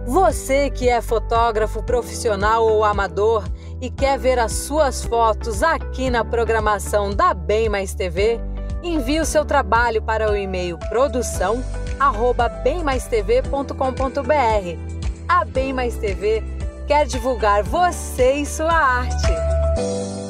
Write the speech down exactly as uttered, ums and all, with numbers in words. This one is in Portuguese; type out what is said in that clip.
Você que é fotógrafo profissional ou amador e quer ver as suas fotos aqui na programação da Bem Mais T V, envie o seu trabalho para o e-mail produção arroba bem mais t v ponto com ponto b r. A Bem Mais T V quer divulgar você e sua arte.